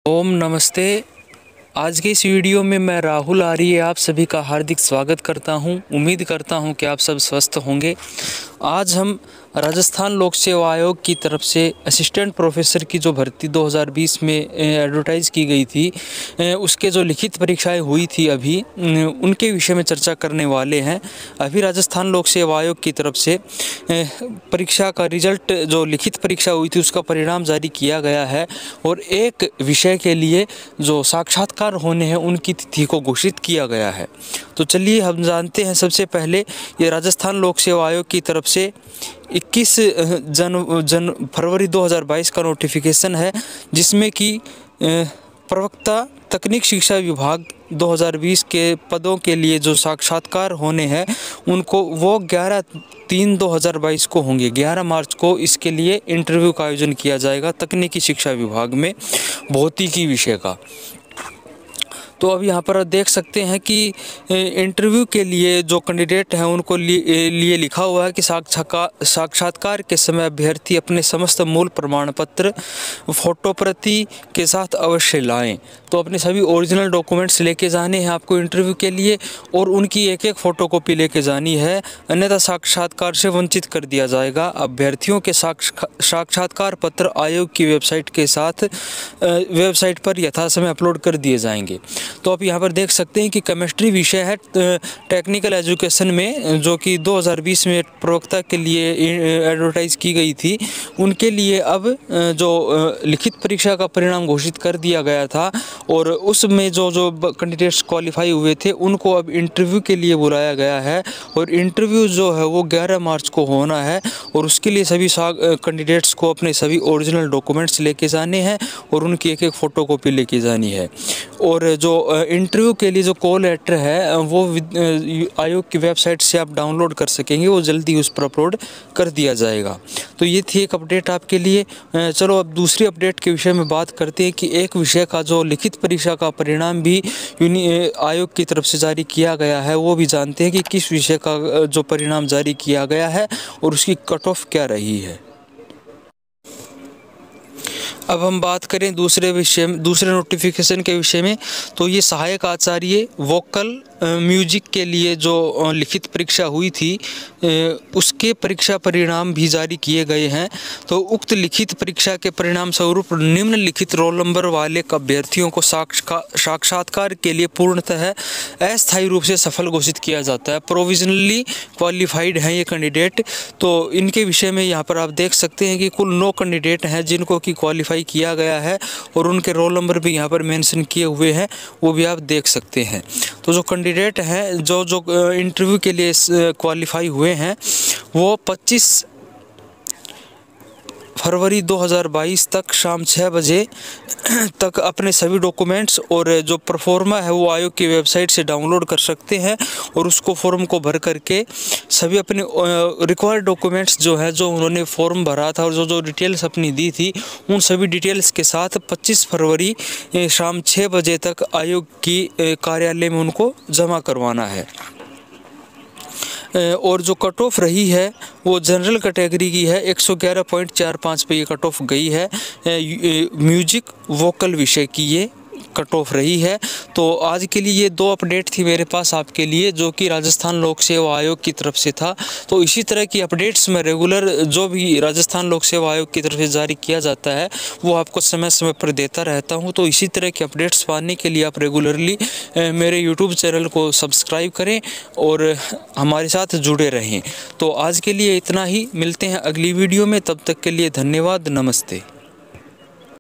ओम नमस्ते। आज के इस वीडियो में मैं राहुल आर्य आप सभी का हार्दिक स्वागत करता हूं। उम्मीद करता हूं कि आप सब स्वस्थ होंगे। आज हम राजस्थान लोक सेवा आयोग की तरफ से असिस्टेंट प्रोफेसर की जो भर्ती 2020 में एडवर्टाइज़ की गई थी, उसके जो लिखित परीक्षाएं हुई थी अभी, उनके विषय में चर्चा करने वाले हैं। अभी राजस्थान लोक सेवा आयोग की तरफ से परीक्षा का रिजल्ट, जो लिखित परीक्षा हुई थी उसका परिणाम जारी किया गया है और एक विषय के लिए जो साक्षात्कार होने हैं उनकी तिथि को घोषित किया गया है। तो चलिए हम जानते हैं। सबसे पहले ये राजस्थान लोक सेवा आयोग की तरफ से 21 फरवरी 2022 का नोटिफिकेशन है, जिसमें कि प्रवक्ता तकनीक शिक्षा विभाग 2020 के पदों के लिए जो साक्षात्कार होने हैं उनको वो 11/3/2022 को होंगे। 11 मार्च को इसके लिए इंटरव्यू का आयोजन किया जाएगा तकनीकी शिक्षा विभाग में भौतिकी विषय का। तो अब यहाँ पर आप देख सकते हैं कि इंटरव्यू के लिए जो कैंडिडेट हैं उनको लिए लिखा हुआ है कि साक्षात्कार के समय अभ्यर्थी अपने समस्त मूल प्रमाण पत्र फोटो प्रति के साथ अवश्य लाएं। तो अपने सभी ओरिजिनल डॉक्यूमेंट्स लेके जाने हैं आपको इंटरव्यू के लिए और उनकी एक एक फ़ोटोकॉपी लेके जानी है, अन्यथा साक्षात्कार से वंचित कर दिया जाएगा। अभ्यर्थियों के साक्षात्कार पत्र आयोग की वेबसाइट पर यथासमय अपलोड कर दिए जाएंगे। तो आप यहाँ पर देख सकते हैं कि केमिस्ट्री विषय है टेक्निकल एजुकेशन में, जो कि 2020 में प्रवक्ता के लिए एडवर्टाइज़ की गई थी, उनके लिए अब जो लिखित परीक्षा का परिणाम घोषित कर दिया गया था और उसमें जो कैंडिडेट्स क्वालिफाई हुए थे उनको अब इंटरव्यू के लिए बुलाया गया है और इंटरव्यू जो है वो 11 मार्च को होना है और उसके लिए सभी कैंडिडेट्स को अपने सभी ओरिजिनल डॉक्यूमेंट्स लेके जाने हैं और उनकी एक एक फ़ोटोकॉपी लेके जानी है। और जो इंटरव्यू के लिए जो कॉल लेटर है वो आयोग की वेबसाइट से आप डाउनलोड कर सकेंगे, वो जल्दी उस पर अपलोड कर दिया जाएगा। तो ये थी एक अपडेट आपके लिए। चलो अब दूसरी अपडेट के विषय में बात करते हैं कि एक विषय का जो लिखित परीक्षा का परिणाम भी आयोग की तरफ से जारी किया गया है, वो भी जानते हैं कि किस विषय का जो परिणाम जारी किया गया है और उसकी कट ऑफ क्या रही है। अब हम बात करें दूसरे नोटिफिकेशन के विषय में, तो ये सहायक आचार्य वोकल म्यूजिक के लिए जो लिखित परीक्षा हुई थी उसके परीक्षा परिणाम भी जारी किए गए हैं। तो उक्त लिखित परीक्षा के परिणाम स्वरूप निम्नलिखित रोल नंबर वाले अभ्यर्थियों को साक्षात्कार के लिए पूर्णतः अस्थायी रूप से सफल घोषित किया जाता है। प्रोविजनली क्वालिफाइड हैं ये कैंडिडेट। तो इनके विषय में यहाँ पर आप देख सकते हैं कि कुल 9 कैंडिडेट हैं जिनको कि क्वालिफाई किया गया है और उनके रोल नंबर भी यहाँ पर मेंशन किए हुए हैं, वो भी आप देख सकते हैं। तो जो कैंडिडेट हैं जो इंटरव्यू के लिए क्वालिफाई हुए हैं वो 25 फरवरी 2022 तक शाम 6 बजे तक अपने सभी डॉक्यूमेंट्स और जो परफॉर्मा है वो आयोग की वेबसाइट से डाउनलोड कर सकते हैं और उसको फॉर्म को भर करके सभी अपने रिक्वायर्ड डॉक्यूमेंट्स जो है, जो उन्होंने फॉर्म भरा था और जो डिटेल्स अपनी दी थी, उन सभी डिटेल्स के साथ 25 फरवरी शाम 6 बजे तक आयोग की कार्यालय में उनको जमा करवाना है। और जो कट ऑफ रही है वो जनरल कैटेगरी की है, 111.45 पे ये कट ऑफ गई है। म्यूजिक वोकल विषय की ये कट ऑफ रही है। तो आज के लिए ये 2 अपडेट थी मेरे पास आपके लिए, जो कि राजस्थान लोक सेवा आयोग की तरफ से था। तो इसी तरह की अपडेट्स मैं रेगुलर जो भी राजस्थान लोक सेवा आयोग की तरफ से जारी किया जाता है वो आपको समय समय पर देता रहता हूं। तो इसी तरह के अपडेट्स पाने के लिए आप रेगुलरली मेरे यूट्यूब चैनल को सब्सक्राइब करें और हमारे साथ जुड़े रहें। तो आज के लिए इतना ही, मिलते हैं अगली वीडियो में, तब तक के लिए धन्यवाद, नमस्ते।